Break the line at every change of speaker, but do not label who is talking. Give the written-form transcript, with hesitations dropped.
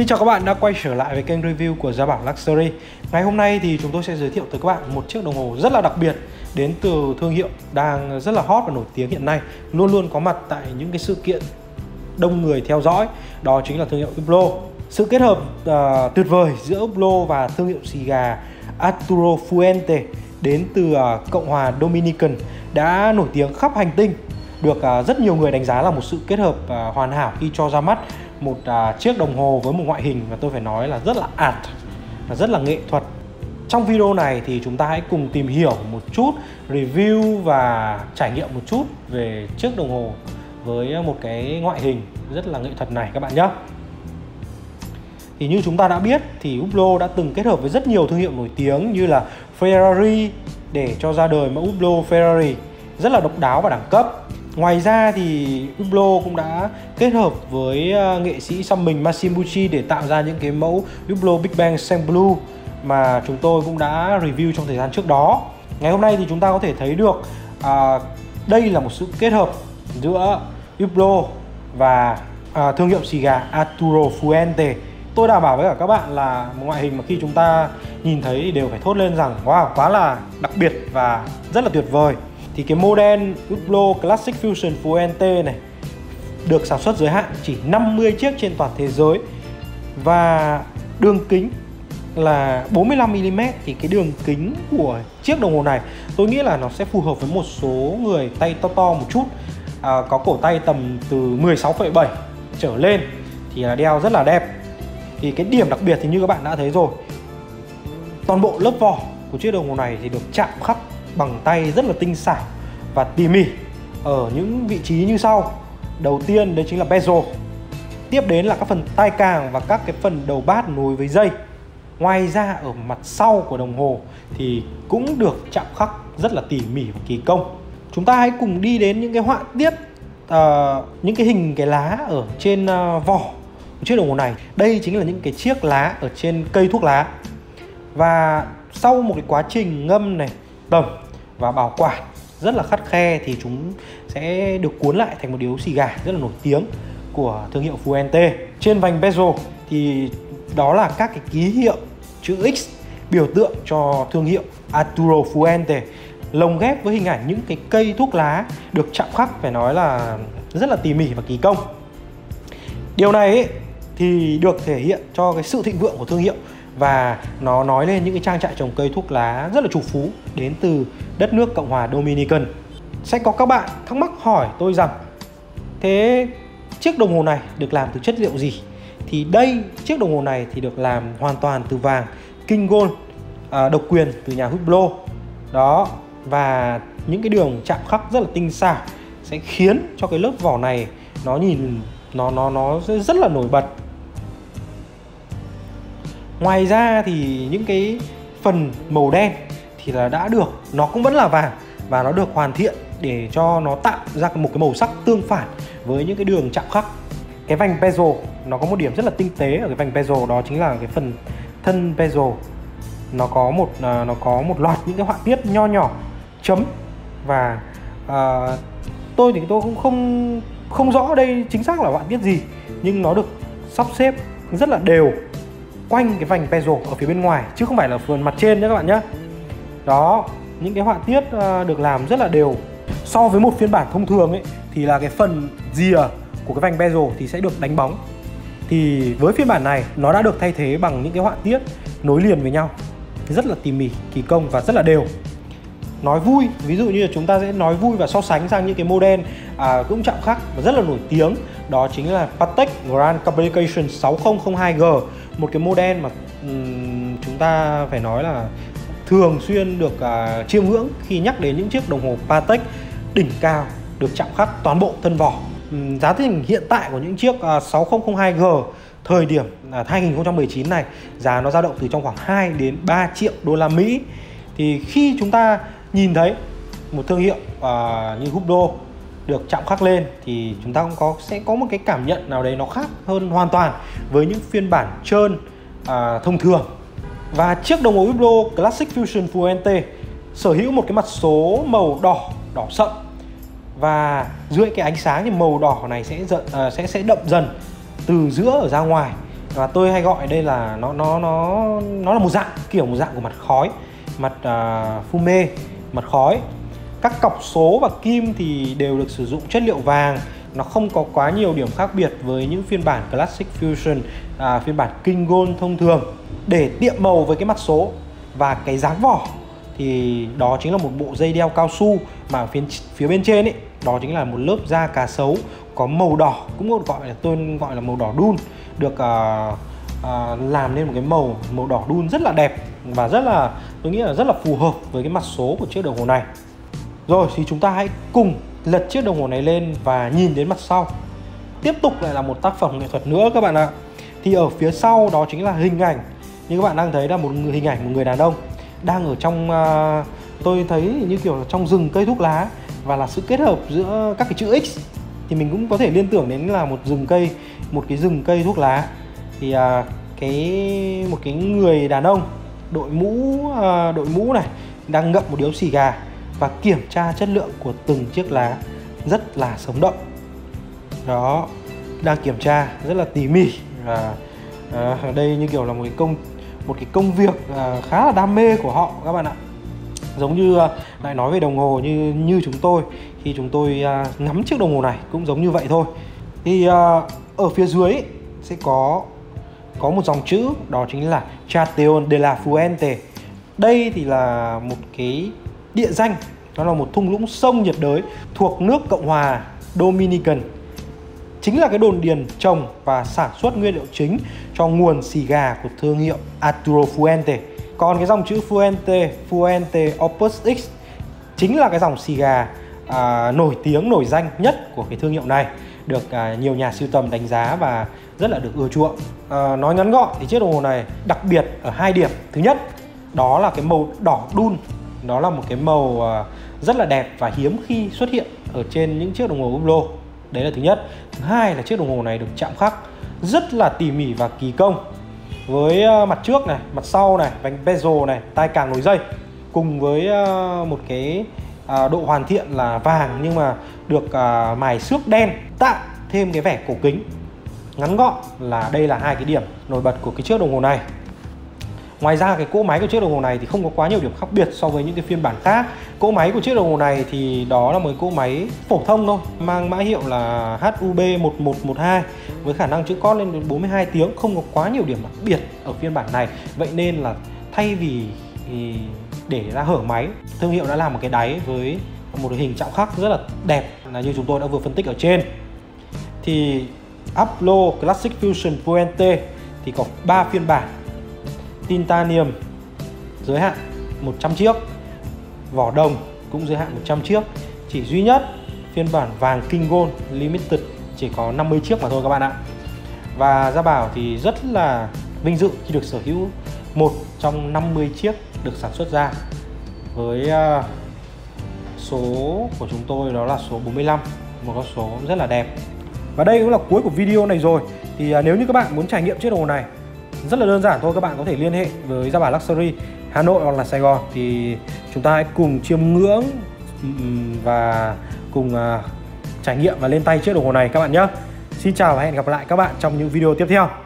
Xin chào các bạn đã quay trở lại với kênh review của Gia Bảo Luxury. Ngày hôm nay thì chúng tôi sẽ giới thiệu tới các bạn một chiếc đồng hồ rất là đặc biệt đến từ thương hiệu đang rất là hot và nổi tiếng hiện nay, luôn luôn có mặt tại những cái sự kiện đông người theo dõi, đó chính là thương hiệu Hublot. Sự kết hợp tuyệt vời giữa Hublot và thương hiệu xì gà Arturo Fuente đến từ Cộng hòa Dominican đã nổi tiếng khắp hành tinh, được rất nhiều người đánh giá là một sự kết hợp hoàn hảo khi cho ra mắt một chiếc đồng hồ với một ngoại hình mà tôi phải nói là rất là art, rất là nghệ thuật. Trong video này thì chúng ta hãy cùng tìm hiểu một chút, review và trải nghiệm một chút về chiếc đồng hồ với một cái ngoại hình rất là nghệ thuật này các bạn nhé. Thì như chúng ta đã biết thì Hublot đã từng kết hợp với rất nhiều thương hiệu nổi tiếng như là Ferrari để cho ra đời mẫu Hublot Ferrari rất là độc đáo và đẳng cấp. Ngoài ra thì Hublot cũng đã kết hợp với nghệ sĩ xăm mình Massimo để tạo ra những cái mẫu Hublot Big Bang Saint Blue mà chúng tôi cũng đã review trong thời gian trước đó. Ngày hôm nay thì chúng ta có thể thấy được đây là một sự kết hợp giữa Hublot và thương hiệu xì gà Arturo Fuente. Tôi đảm bảo với cả các bạn là một ngoại hình mà khi chúng ta nhìn thấy thì đều phải thốt lên rằng wow, quá là đặc biệt và rất là tuyệt vời. Thì cái model Hublot Classic Fusion Fuente này được sản xuất giới hạn chỉ 50 chiếc trên toàn thế giới và đường kính là 45mm. Thì cái đường kính của chiếc đồng hồ này tôi nghĩ là nó sẽ phù hợp với một số người tay to to một chút, có cổ tay tầm từ 16,7 trở lên thì là đeo rất là đẹp. Thì cái điểm đặc biệt thì như các bạn đã thấy rồi, toàn bộ lớp vỏ của chiếc đồng hồ này thì được chạm khắc bằng tay rất là tinh xảo và tỉ mỉ ở những vị trí như sau. Đầu tiên đấy chính là bezel, tiếp đến là các phần tai càng và các cái phần đầu bát nối với dây. Ngoài ra ở mặt sau của đồng hồ thì cũng được chạm khắc rất là tỉ mỉ và kỳ công. Chúng ta hãy cùng đi đến những cái họa tiết, những cái hình cái lá ở trên vỏ của chiếc đồng hồ này. Đây chính là những cái chiếc lá ở trên cây thuốc lá. Và sau một cái quá trình ngâm này, tẩm và bảo quản rất là khắt khe thì chúng sẽ được cuốn lại thành một điếu xì gà rất là nổi tiếng của thương hiệu Fuente. Trên vành bezel thì đó là các cái ký hiệu chữ X biểu tượng cho thương hiệu Arturo Fuente, lồng ghép với hình ảnh những cái cây thuốc lá được chạm khắc phải nói là rất là tỉ mỉ và kỳ công. Điều này ấy, thì được thể hiện cho cái sự thịnh vượng của thương hiệu và nó nói lên những cái trang trại trồng cây thuốc lá rất là trù phú đến từ đất nước Cộng hòa Dominican. Sẽ có các bạn thắc mắc hỏi tôi rằng thế chiếc đồng hồ này được làm từ chất liệu gì? Thì đây, chiếc đồng hồ này thì được làm hoàn toàn từ vàng King Gold, độc quyền từ nhà Hublot. Đó, và những cái đường chạm khắc rất là tinh xảo sẽ khiến cho cái lớp vỏ này nó nhìn nó rất là nổi bật. Ngoài ra thì những cái phần màu đen thì là đã được, nó cũng vẫn là vàng và nó được hoàn thiện để cho nó tạo ra một cái màu sắc tương phản với những cái đường chạm khắc. Cái vành bezel nó có một điểm rất là tinh tế ở cái vành bezel, đó chính là cái phần thân bezel nó có một loạt những cái họa tiết nho nhỏ chấm và tôi cũng không rõ đây chính xác là họa tiết gì, nhưng nó được sắp xếp rất là đều quanh cái vành bezel ở phía bên ngoài chứ không phải là phần mặt trên nhé các bạn nhé. Đó, những cái họa tiết được làm rất là đều. So với một phiên bản thông thường ấy thì là cái phần rìa của cái vành bezel thì sẽ được đánh bóng. Thì với phiên bản này nó đã được thay thế bằng những cái họa tiết nối liền với nhau rất là tỉ mỉ, kỳ công và rất là đều. Nói vui, ví dụ như là chúng ta sẽ nói vui và so sánh sang những cái model cũng chạm khắc và rất là nổi tiếng, đó chính là Patek Grand Communication 6002G, một cái model mà chúng ta phải nói là thường xuyên được chiêm ngưỡng khi nhắc đến những chiếc đồng hồ Patek đỉnh cao được chạm khắc toàn bộ thân vỏ. Giá thành hiện tại của những chiếc 6002G thời điểm 2019 này, giá nó dao động từ trong khoảng 2 đến 3 triệu đô la Mỹ. Thì khi chúng ta nhìn thấy một thương hiệu như Hublot được chạm khắc lên thì chúng ta cũng sẽ có một cái cảm nhận nào đấy nó khác hơn hoàn toàn với những phiên bản trơn thông thường. Và chiếc đồng hồ Hublot Classic Fusion Fuente sở hữu một cái mặt số màu đỏ sậm, và dưới cái ánh sáng thì màu đỏ này sẽ đậm dần từ giữa ở ra ngoài Và tôi hay gọi đây là nó là một dạng của mặt khói, mặt fume, mặt khói. Các cọc số và kim thì đều được sử dụng chất liệu vàng. Nó không có quá nhiều điểm khác biệt với những phiên bản Classic Fusion, phiên bản King Gold thông thường. Để tiệm màu với cái mặt số và cái dáng vỏ thì đó chính là một bộ dây đeo cao su, mà phía bên trên ấy, đó chính là một lớp da cá sấu có màu đỏ, cũng tôi gọi là màu đỏ đun, được làm nên một cái màu đỏ đun rất là đẹp và tôi nghĩ là rất là phù hợp với cái mặt số của chiếc đồng hồ này. Rồi thì chúng ta hãy cùng lật chiếc đồng hồ này lên và nhìn đến mặt sau. Tiếp tục lại là một tác phẩm nghệ thuật nữa các bạn ạ. Thì ở phía sau đó chính là hình ảnh, như các bạn đang thấy là hình ảnh một người đàn ông đang ở trong, tôi thấy như kiểu là trong rừng cây thuốc lá, và là sự kết hợp giữa các cái chữ X thì mình cũng có thể liên tưởng đến là một cái rừng cây thuốc lá. Thì một cái người đàn ông đội mũ này đang ngậm một điếu xì gà và kiểm tra chất lượng của từng chiếc lá rất là sống động. Đó, đang kiểm tra rất là tỉ mỉ, và đây như kiểu là một cái công việc khá là đam mê của họ các bạn ạ. Giống như lại nói về đồng hồ như chúng tôi, khi chúng tôi ngắm chiếc đồng hồ này cũng giống như vậy thôi. Thì ở phía dưới sẽ có một dòng chữ, đó chính là Chatillon de la Fuente. Đây thì là một cái địa danh, nó là một thung lũng sông nhiệt đới thuộc nước Cộng hòa Dominican, chính là cái đồn điền trồng và sản xuất nguyên liệu chính cho nguồn xì gà của thương hiệu Arturo Fuente. Còn cái dòng chữ Fuente Opus X chính là cái dòng xì gà nổi danh nhất của cái thương hiệu này, được nhiều nhà sưu tầm đánh giá và rất là được ưa chuộng. Nói ngắn gọn thì chiếc đồng hồ này đặc biệt ở 2 điểm. Thứ nhất, đó là cái màu đỏ đun. Đó là một cái màu rất là đẹp và hiếm khi xuất hiện ở trên những chiếc đồng hồ Hublot. Đấy là thứ nhất. Thứ hai là chiếc đồng hồ này được chạm khắc rất là tỉ mỉ và kỳ công, với mặt trước này, mặt sau này, vành bezel này, tai càng nối dây, cùng với một cái độ hoàn thiện là vàng nhưng mà được mài xước đen, tạo thêm cái vẻ cổ kính. Ngắn gọn là đây là 2 cái điểm nổi bật của cái chiếc đồng hồ này. Ngoài ra cái cỗ máy của chiếc đồng hồ này thì không có quá nhiều điểm khác biệt so với những cái phiên bản khác. Cỗ máy của chiếc đồng hồ này thì đó là một cỗ máy phổ thông thôi, mang mã hiệu là HUB1112 với khả năng chữ cót lên đến 42 tiếng, không có quá nhiều điểm đặc biệt ở phiên bản này. Vậy nên là thay vì để ra hở máy, thương hiệu đã làm một cái đáy với một hình chạm khắc rất là đẹp, là như chúng tôi đã vừa phân tích ở trên. Thì Hublot Classic Fusion Fuente thì có 3 phiên bản. Titanium giới hạn 100 chiếc, vỏ đồng cũng giới hạn 100 chiếc. Chỉ duy nhất phiên bản vàng King Gold Limited chỉ có 50 chiếc mà thôi các bạn ạ. Và Gia Bảo thì rất là vinh dự khi được sở hữu một trong 50 chiếc được sản xuất ra, với số của chúng tôi đó là số 45, một con số rất là đẹp. Và đây cũng là cuối của video này rồi. Thì nếu như các bạn muốn trải nghiệm chiếc đồng hồ này, rất là đơn giản thôi, các bạn có thể liên hệ với Gia Bảo Luxury Hà Nội hoặc là Sài Gòn, thì chúng ta hãy cùng chiêm ngưỡng và cùng trải nghiệm và lên tay chiếc đồng hồ này các bạn nhé. Xin chào và hẹn gặp lại các bạn trong những video tiếp theo.